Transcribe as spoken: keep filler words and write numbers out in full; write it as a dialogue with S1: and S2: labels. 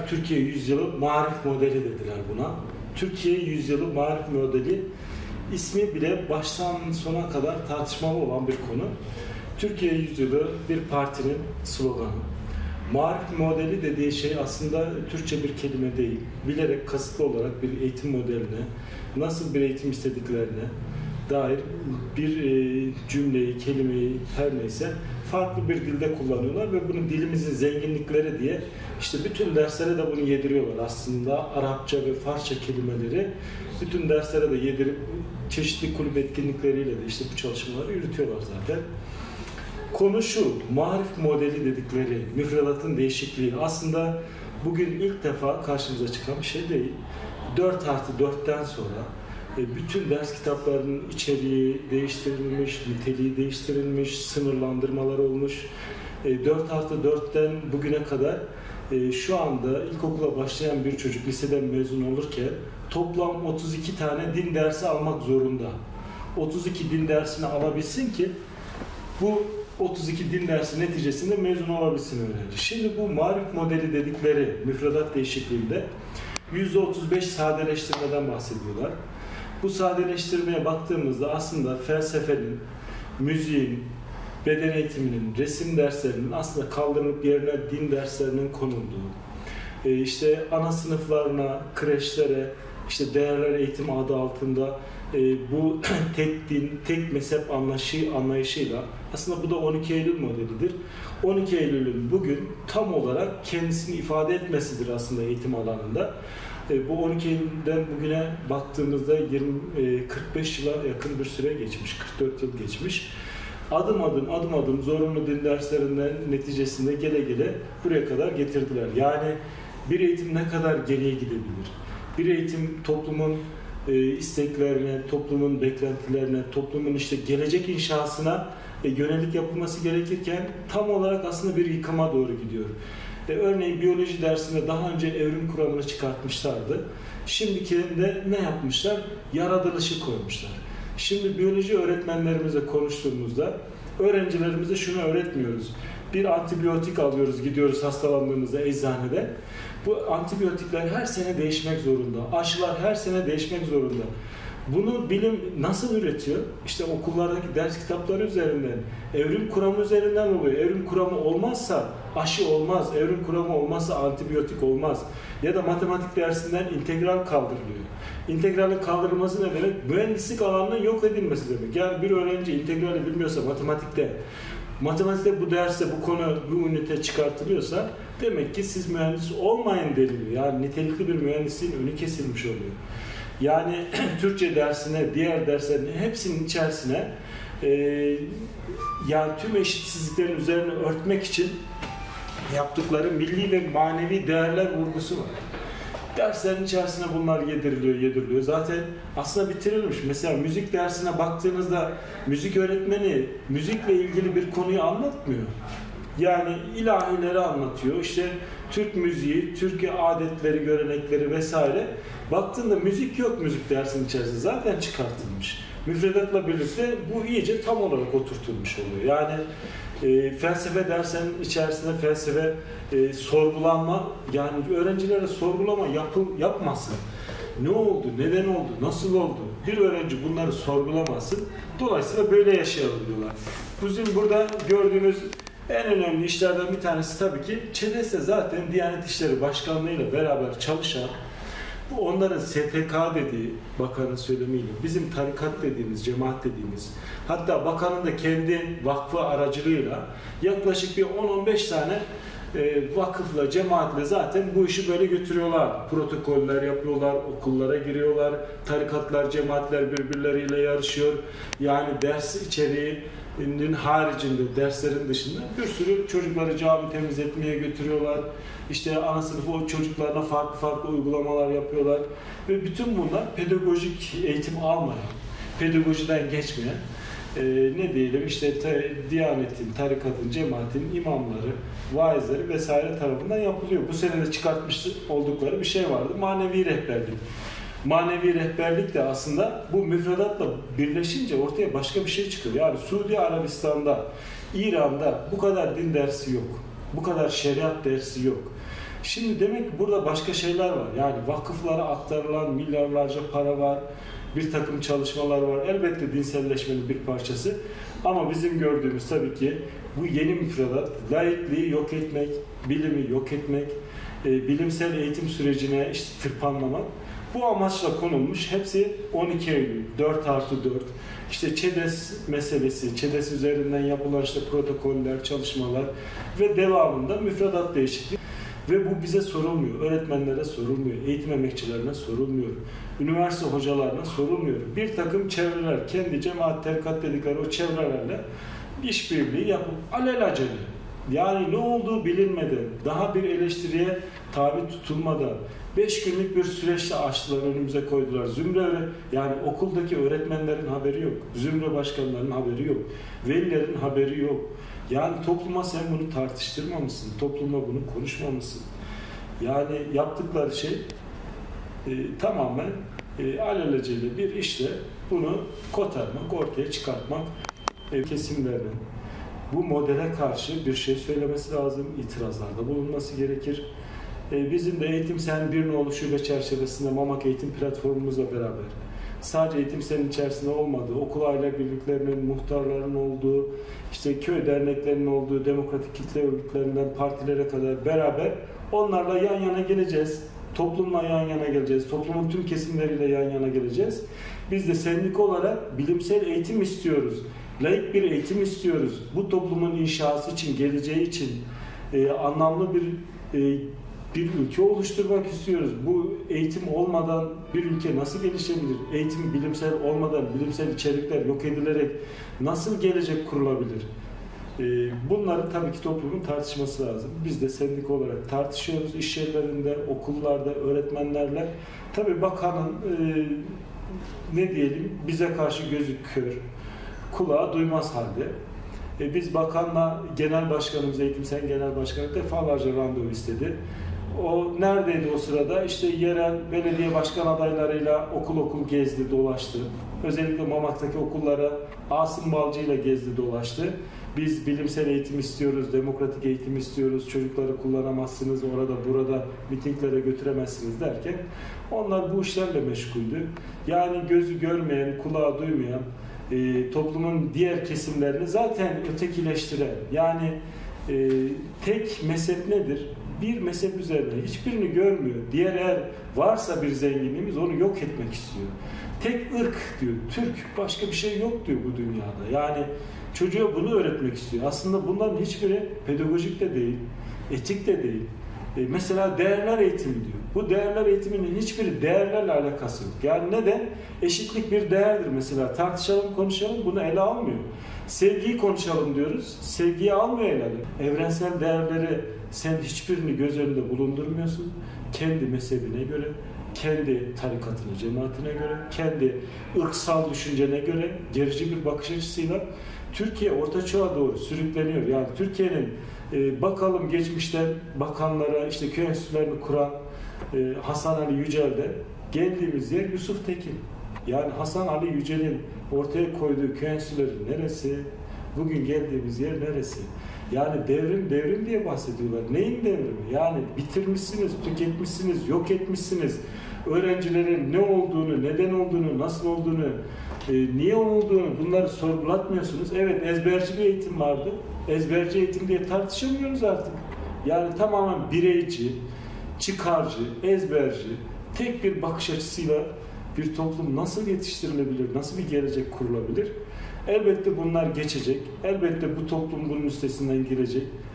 S1: Türkiye Yüzyılı Marif Modeli dediler buna. Türkiye Yüzyılı Marif Modeli ismi bile baştan sona kadar tartışmalı olan bir konu. Türkiye Yüzyılı bir partinin sloganı. Marif modeli dediği şey aslında Türkçe bir kelime değil. Bilerek kasıtlı olarak bir eğitim modeline, nasıl bir eğitim istediklerine dair bir e, cümleyi, kelimeyi her neyse farklı bir dilde kullanıyorlar ve bunu dilimizin zenginlikleri diye işte bütün derslere de bunu yediriyorlar. Aslında Arapça ve Farsça kelimeleri bütün derslere de yedirip çeşitli kulüp etkinlikleriyle de işte bu çalışmaları yürütüyorlar zaten. Konu şu, marif modeli dedikleri müfredatın değişikliği aslında bugün ilk defa karşımıza çıkan bir şey değil. dört artı dörtten sonra bütün ders kitaplarının içeriği değiştirilmiş, niteliği değiştirilmiş, sınırlandırmalar olmuş. dört artı dörtten bugüne kadar şu anda ilkokula başlayan bir çocuk liseden mezun olurken toplam otuz iki tane din dersi almak zorunda. otuz iki din dersini alabilsin ki bu otuz iki din dersi neticesinde mezun olabilsin öğrenci. Şimdi bu marif modeli dedikleri müfredat değişikliğinde yüzde otuz beş sadeleştirmeden bahsediyorlar. Bu sadeleştirmeye baktığımızda aslında felsefenin, müziğin, beden eğitiminin, resim derslerinin aslında kaldırılıp yerine din derslerinin konulduğu, işte ana sınıflarına, kreşlere, işte değerler eğitim adı altında bu tek din, tek mezhep anlayışı, anlayışıyla aslında bu da on iki Eylül modelidir. on iki Eylül'ün bugün tam olarak kendisini ifade etmesidir aslında eğitim alanında. Bu on iki Eylül'den bugüne baktığımızda yirmi kırk beş yıla yakın bir süre geçmiş, kırk dört yıl geçmiş. Adım adım adım adım zorunlu din derslerinden neticesinde gele gele buraya kadar getirdiler. Yani bir eğitim ne kadar geriye gidebilir? Bir eğitim toplumun isteklerine, toplumun beklentilerine, toplumun işte gelecek inşasına yönelik yapılması gerekirken tam olarak aslında bir yıkıma doğru gidiyor. E, örneğin biyoloji dersinde daha önce evrim kuramını çıkartmışlardı. Şimdikinde ne yapmışlar? Yaratılışı koymuşlar. Şimdi biyoloji öğretmenlerimize konuştuğumuzda öğrencilerimize şunu öğretmiyoruz. Bir antibiyotik alıyoruz, gidiyoruz hastalandığımızda eczanede. Bu antibiyotikler her sene değişmek zorunda. Aşılar her sene değişmek zorunda. Bunu bilim nasıl üretiyor? İşte okullardaki ders kitapları üzerinden, evrim kuramı üzerinden oluyor. Evrim kuramı olmazsa aşı olmaz, evrim kuramı olmazsa antibiyotik olmaz. Ya da matematik dersinden integral kaldırılıyor. İntegralin kaldırılması ne demek? Mühendislik alanının yok edilmesi demek. Yani bir öğrenci integrali bilmiyorsa matematikte, matematikte bu derste bu konu, bu ünite çıkartılıyorsa demek ki siz mühendis olmayın deniliyor. Yani nitelikli bir mühendisliğin önü kesilmiş oluyor. Yani Türkçe dersine, diğer derslerin hepsinin içerisine e, yani tüm eşitsizliklerin üzerine örtmek için yaptıkları milli ve manevi değerler vurgusu var. Derslerin içerisine bunlar yediriliyor, yediriliyor. Zaten aslında bitirilmiş. Mesela müzik dersine baktığınızda müzik öğretmeni müzikle ilgili bir konuyu anlatmıyor. Yani ilahileri anlatıyor. İşte Türk müziği, Türkiye adetleri, görenekleri vesaire. Baktığında müzik yok müzik dersinin içerisinde. Zaten çıkartılmış. Müfredatla birlikte bu iyice tam olarak oturtulmuş oluyor. Yani e, felsefe dersinin içerisinde felsefe e, sorgulanma, yani öğrencilere sorgulama yapı, yapmasın. Ne oldu, neden oldu, nasıl oldu? Bir öğrenci bunları sorgulamasın. Dolayısıyla böyle yaşayalım diyorlar. Bizim burada gördüğünüz en önemli işlerden bir tanesi tabii ki ÇEDES'te zaten Diyanet İşleri Başkanlığı ile beraber çalışan, bu onların S T K dediği bakanın söylemiyle, bizim tarikat dediğimiz, cemaat dediğimiz, hatta bakanın da kendi vakfı aracılığıyla yaklaşık bir on on beş tane e, vakıfla, cemaatle zaten bu işi böyle götürüyorlar. Protokoller yapıyorlar, okullara giriyorlar, tarikatlar, cemaatler birbirleriyle yarışıyor. Yani ders içeriğinin haricinde, derslerin dışında bir sürü çocukları cami temizletmeye götürüyorlar. İşte ana sınıfı o çocuklarına farklı farklı uygulamalar yapıyorlar. Ve bütün bunlar pedagojik eğitim almayan, pedagojiden geçmeyen, e, ne diyelim işte te, Diyanet'in, tarikatın, cemaatin imamları, vaizleri vesaire tarafından yapılıyor. Bu sene de çıkartmış oldukları bir şey vardı. Manevi rehberlik. Manevi rehberlik de aslında bu müfredatla birleşince ortaya başka bir şey çıkıyor. Yani Suudi Arabistan'da, İran'da bu kadar din dersi yok. Bu kadar şeriat dersi yok. Şimdi demek ki burada başka şeyler var. Yani vakıflara aktarılan milyarlarca para var, bir takım çalışmalar var. Elbette dinselleşmenin bir parçası. Ama bizim gördüğümüz tabii ki bu yeni müfredat, laikliği yok etmek, bilimi yok etmek, e, bilimsel eğitim sürecine işte tırpanlamak. Bu amaçla konulmuş. Hepsi on iki Eylül, dört artı dört. İşte ÇEDES meselesi, ÇEDES üzerinden yapılan işte protokoller, çalışmalar ve devamında müfredat değişikliği. Ve bu bize sorulmuyor, öğretmenlere sorulmuyor, eğitim emekçilerine sorulmuyor, üniversite hocalarına sorulmuyor. Bir takım çevreler, kendi cemaat, tarikat dedikleri o çevrelerle işbirliği yapıp alelacele, yani ne olduğu bilinmeden, daha bir eleştiriye tabi tutulmadan, beş günlük bir süreçte açtılar, önümüze koydular. Zümre, yani okuldaki öğretmenlerin haberi yok, zümre başkanlarının haberi yok, velilerin haberi yok. Yani topluma sen bunu tartıştırmamışsın, topluma bunu konuşmamışsın. Yani yaptıkları şey e, tamamen e, alelacele bir işle bunu kotarmak, ortaya çıkartmak, e, kesimlerinin bu modele karşı bir şey söylemesi lazım, itirazlarda bulunması gerekir. E, bizim de Eğitim Sen bir Nolu Şube çerçevesinde Mamak Eğitim Platformumuzla beraber sadece Eğitim Sen'in içerisinde olmadığı, okul aile birliklerinin, muhtarların olduğu, işte köy derneklerinin olduğu, demokratik kitle örgütlerinden partilere kadar beraber onlarla yan yana geleceğiz. Toplumla yan yana geleceğiz. Toplumun tüm kesimleriyle yan yana geleceğiz. Biz de sendika olarak bilimsel eğitim istiyoruz. Laik bir eğitim istiyoruz. Bu toplumun inşası için, geleceği için e, anlamlı bir e, bir ülke oluşturmak istiyoruz. Bu eğitim olmadan bir ülke nasıl gelişebilir? Eğitim bilimsel olmadan bilimsel içerikler yok edilerek nasıl gelecek kurulabilir? Bunları tabii ki toplumun tartışması lazım. Biz de sendika olarak tartışıyoruz iş yerlerinde, okullarda, öğretmenlerle. Tabii bakanın ne diyelim bize karşı gözü kör, kulağı duymaz halde. Biz bakanla, genel başkanımız, Eğitim Sen Genel Başkanı defalarca randevu istedi. O neredeydi o sırada? İşte yerel belediye başkan adaylarıyla okul okul gezdi, dolaştı. Özellikle Mamak'taki okullara Asım Balcı ile gezdi, dolaştı. Biz bilimsel eğitim istiyoruz, demokratik eğitim istiyoruz, çocukları kullanamazsınız, orada burada mitinglere götüremezsiniz derken onlar bu işlerle meşguldü. Yani gözü görmeyen, kulağı duymayan, e, toplumun diğer kesimlerini zaten ötekileştiren, yani e, tek mezhep nedir? Bir mezhep üzerine hiçbirini görmüyor. Diğer eğer varsa bir zenginliğimiz onu yok etmek istiyor. Tek ırk diyor, Türk, başka bir şey yok diyor bu dünyada. Yani çocuğa bunu öğretmek istiyor. Aslında bunların hiçbiri pedagojik de değil, etik de değil. E mesela değerler eğitimi diyor. Bu değerler eğitiminin hiçbiri değerlerle alakası yok. Yani neden? Eşitlik bir değerdir mesela. Tartışalım, konuşalım, bunu ele almıyor. Sevgiyi konuşalım diyoruz, sevgiyi almıyor ele. Evrensel değerleri sen hiçbirini göz önünde bulundurmuyorsun. Kendi mezhebine göre, kendi tarikatına, cemaatine göre, kendi ırksal düşüncene göre gerici bir bakış açısıyla Türkiye Orta Çağ'a doğru sürükleniyor. Yani Türkiye'nin e, bakalım geçmişten bakanlara, işte köy enstitülerini kuran e, Hasan Ali Yücel'de geldiğimiz yer Yusuf Tekin. Yani Hasan Ali Yücel'in ortaya koyduğu köy enstitüleri neresi? Bugün geldiğimiz yer neresi? Yani devrim devrim diye bahsediyorlar. Neyin devrimi? Yani bitirmişsiniz, tüketmişsiniz, yok etmişsiniz. Öğrencilerin ne olduğunu, neden olduğunu, nasıl olduğunu, e, niye olduğunu bunları sorgulatmıyorsunuz. Evet, ezberci bir eğitim vardı. Ezberci eğitim diye tartışamıyoruz artık. Yani tamamen bireyci, çıkarcı, ezberci, tek bir bakış açısıyla bir toplum nasıl yetiştirilebilir, nasıl bir gelecek kurulabilir? Elbette bunlar geçecek. Elbette bu toplum bunun üstesinden gelecek.